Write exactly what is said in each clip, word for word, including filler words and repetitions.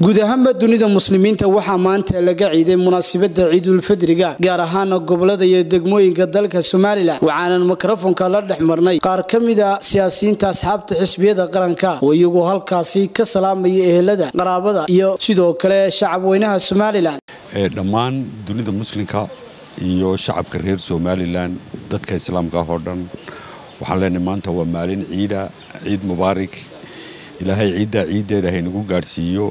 guud ahaanba dunida muslimiinta waxaa maanta laga ciiday munaasabada ciidul fidriga gaar ahaan gobolada iyo degmooyinka dalka Soomaaliland waxaan mikrofoonka la dhaxmarnay qaar kamida siyaasiyiinta asxaabta xisbiyada qaranka oo iyagu halkaasi ka salaamay ehelada qaraabada iyo sidoo kale shacab weynaha Soomaaliland ee dhammaan dunida muslimka iyo shacabka reer Soomaaliland dadka islaamka oo dhan waxaan leenahay maanta waa maalin ciida ciid mubaarak ilaahay ciida ciideeda haynagu gaarsiiyo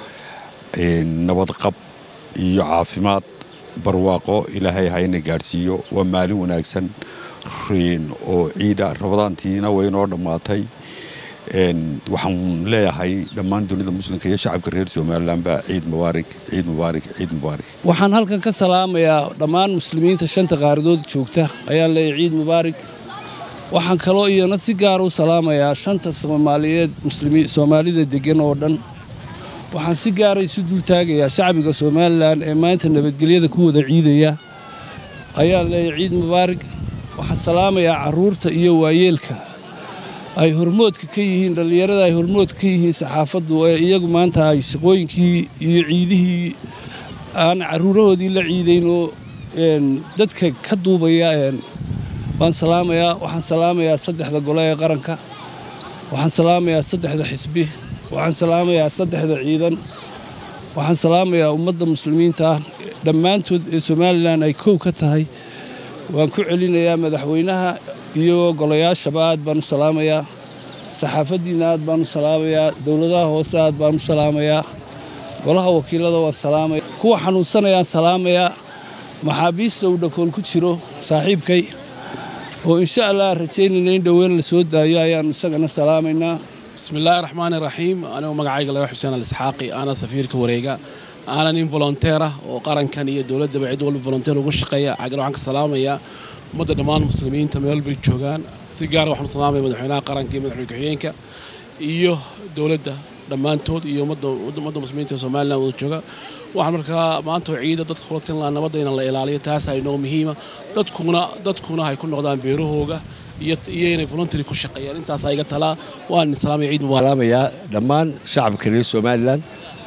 nabad qab iyo caafimaad barwaaqo ilaahay hayna gaarsiiyo waa maalin wanaagsan reen oo ciida rabadaantiina way noo dhamaatay een waxaan leeyahay dhammaan dunida muslimka iyo shacabka reer Soomaaliland ba ciid mubaarak ciid mubaarak ciid mubaarak waxaan halkan ka salaamayaa dhammaan muslimiinta shanta qaaradood joogta ayaan leeyahay ciid mubaarak waxaan kaloo iyana si gaar ah u salaamayaa shanta Soomaaliyeed muslimiin Soomaalida degan oo dhan waxaan si gaar ah isu dul taagayaa shacbiga Soomaaliland ee maanta nabadgelyada ku wada ciidaya ayaan leeyahay ciid mubaarak waxaan salaamayaa caruurta iyo waayeelka ay hormoodka ka yihiin dhalinyarada ay hormoodka ka yihiin saxaafadu ee iyagu maanta ay shaqooyinkii iyo ciidihii aan caruurahoodii la ciideyn oo dadka ka duubaya waan salaamayaa waxaan salaamayaa saddexda gole ee qaranka waxaan salaamayaa saddexda xisbi waxaan salaamayaa saddexda ciidan waxaan salaamayaa ummadda muslimiinta dhammaantood ee Soomaaliland ay koow ka tahay waan ku celinayaa madaxweynaha iyo golayaasha aad baan u salaamayaa saxaafadiina aad baan u salaamayaa dawladaha hoose aad baan u salaamayaa golaha wakiilada waan salaamayaa kuwa xanuunsanayaan salaamayaa maxaabiista uu dhakool ku jiro saaxiibkay oo insha Allah rajaynayna in dhawaan la soo daayo ayaan isagana salaamaynaa بسم الله الرحمن الرحيم أنا ومقعي الله حسين الإسحاقي أنا سفير كوريجا أنا نيم فولنتيرة وقارن كان يدولة بعيد ولا فولنتير وقشقية عقلوا عنك السلامة يا مدة دمان المسلمين تميل بالجوجان سيجار وحنا سلامة مدحنا قارن كي مدحنا كحيينك إيوه دولة دمان تود إيوه مدة مدة مسلمين تسمعنا والجوجا وحنا مركا ما أنتوا عيدة تدخلت لنا مدة إن الله إلالية تاسع إنه مهمة تدخلنا تدخلنا هيكون نقدام بيروهوجا يينا فولنتري كل شقية أنت صايقة تلا وأن السلام عيد مبارك سلام يا دمان شعب كريم Soomaaliland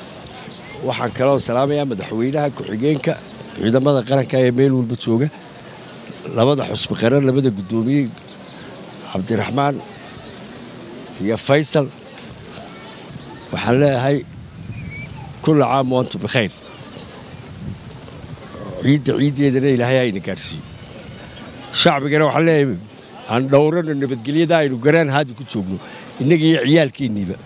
waxaan kaloo salaamayaa madaxweynaha ku-xigeenka ciidamada qaranka ee meel walba jooga labada xusbi qaran labada gudoomiye Cabdiraxmaan iyo Faysal waxaan leeyahay كل عام وأنتم بخير عيد عيد يدنا إلى هاي نكرسي شعب جنا وحلا عن دورنا النبتقلية ده إنه جران هذا كتشوفه إنك عيال كيني بقى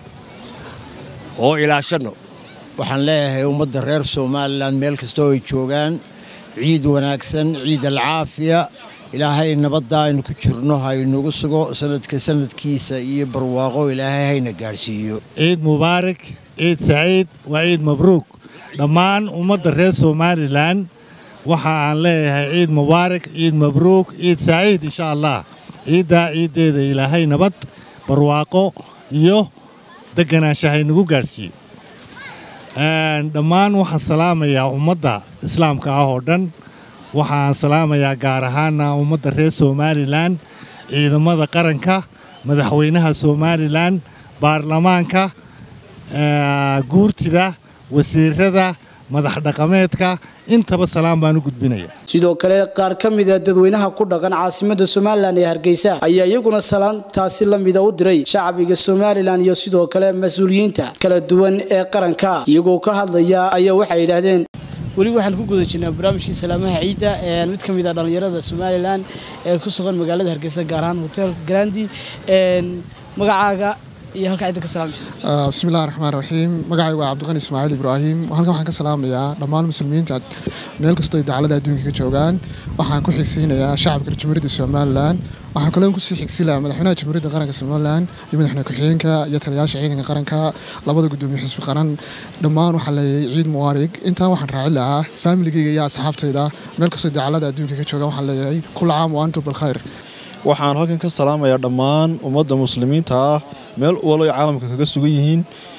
هو إلى عشانه waxaan leeyahay ummadda reer Soomaaliland meel kasta oo ay joogaan ciid wanaagsan ciid alcaafiya ilaahay nabadda aynu ku jirno haynugu sugo sanadka sanadkiisa iyo barwaaqo ilaahay hayna gaarsiiyo ciid mubaarak ciid saciid wa ciid mabruuk dhammaan ummadda reer Soomaaliland waxa aan leeyahay ciid mubaarak ciid mabruuk ciid saciid insha Allah ciida ciideeda ilaahay nabad barwaaqo iyo deganaansho haynugu gaarsiiyo dhammaan waxaan salaamayaa ummadda islaamka ah oo dhan waxaan salaamayaa gaar ahaan ummadda reer Soomaaliland ciidamada qaranka madaxweynaha Soomaaliland baarlamaanka guurtida wasiirada madax dhaqameedka intaba salaam baan u gudbinayaa sidoo kale qaar kamida dadweynaha ku dhaqan caasimadda Soomaaliland ee Hargeysa ayaa iyaguna salaam taasi la mid ah u diray shacbiga Soomaaliland iyo sidoo kale mas'uuliyiinta kala duwan ee qaranka iyagoo ka hadlaya ayaa waxay yiraahdeen wali waxaan ku guda jirnaa barnaamijkii salaamaha ciida ee mid kamid ah dhalinyarada Soomaaliland ee ku sugan magaalada Hargeysa gaar ahaan Hotel Grandi ee magacaaga iyo halka cid ka salaameysa بسم الله الرحمن الرحيم magacaygu waa Cabdiqani Ismaaciil Ibraahim halkan waxaan ka salaamayaa dhammaan muslimiinta meel kasta oo dacalada adduunka ka joogaan waxaan ku xigsiinayaa shacabka Jamhuuriyadda Soomaaliland waxaan kaloo ku sii xigsilayaa madaxweynaha Jamhuuriyadda Qaranka Soomaaliland iyo madaxweynaha ku-xigeenka iyo taliyaasha ciidanka qaranka labada gudoomiye xisbi qaran dhammaan waxaan leeyahay ciid mubaarak inta waxaan raacin lahaa familygayga iyo asxaabtayda meel kasta oo dacalada adduunka ka joogaan waxaan leeyahay kul caam wa antum bil khayr waxaan halkan ka salaamayaa dhammaan ummadda muslimiinta ah meel walba ay caalamka kaga sugan yihiin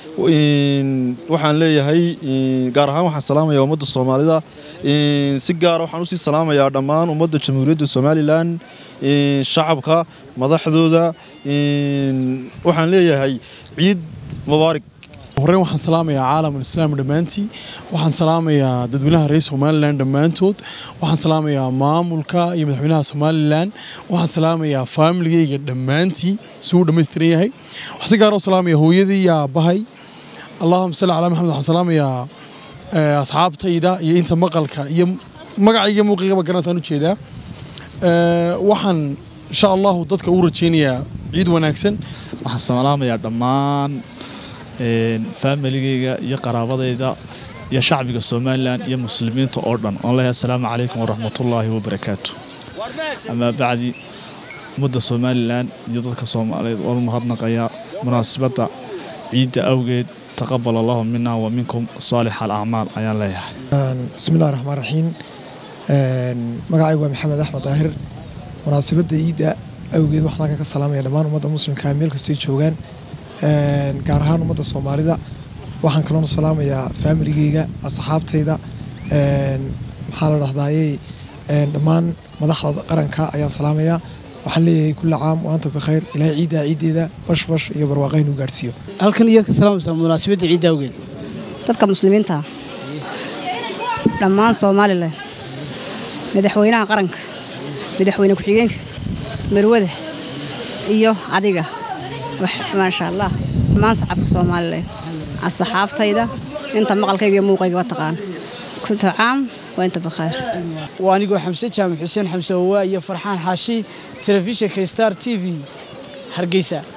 waxaan leeyahay gaar ahaan waxaan salaamayaa ummadda Soomaalida si gaar ah waxaan u sii salaamayaa dhammaan ummadda Jamhuuriyadda Soomaaliland shacabka madaxdooda waxaan leeyahay ciid mubaarak horreyn waxaan salaamayaa caalamul islaam dhammaantii waxaan salaamayaa dadweynaha reer Somaliland dhammaantood waxaan salaamayaa maamulka iyo madaxweynaha Somaliland waxaan salaamayaa familygayga dhammaantii soo dhameystiran yahay waxaan si gaar ah u salaamayaa hooyadii iyo aabahay Allahumma salli ala Muhammad waxaan salaamayaa asxaabtayda iyo inta maqalka iyo magacayga muuqiga garanaysan u jeedaa waxaan insha Allah dadka u rajeynayaa ciid wanaagsan waxaan salaamayaa dhammaan familygayga iyo qaraabadayda iyo shacbiga Somaliland iyo muslimiinta oo dhan oo leeyahay assalaamu calaykum wa rahmatullaahi wa barakaatuh ama bacdi mudda Somaliland iyo dadka Soomaaliyeed oo mahadnaqaya munaasabada ciidda awgeed taqabbal Allahu minna wa minkum salih al-a'mal ayaan leeyahay bismillaahir rahmaanir rahiim magacaygu waa Maxamed Axmed Daahir munaasabada ciidda awgeed waxaan ka salaamayaa dhammaan ummadda muslimka meel kasta ay joogaan gaar ahaan ummadda Soomaalida waxaan kaloo salaamayaa familygayga asxaabtayda maxaa la dhahdayay dhammaan madaxda qaranka ayaan salaamayaa waxaan leeyahay kullu caam wa anta bikhair ilaahay ciida ciideeda bash bash iyo barwaaqayn u gaarsiiyo halkan iyaad ka salaamaysaa munaasabada ciidda awgeed dadka muslimiinta dhammaan Soomaaliland madaxweynaha qaranka madaxweyne ku-xigeenka marwada iyo adiga ما شاء الله ما صعب Soomaaliland asxaabtayda inta maqalkayga iyo muuqayga wataqaan kunta caam wa inta bikhair waanigu Xamse Jaamac Xuseen Xamse waa iyo Farxaan Xaashi telefishinka Star T V Hargeysa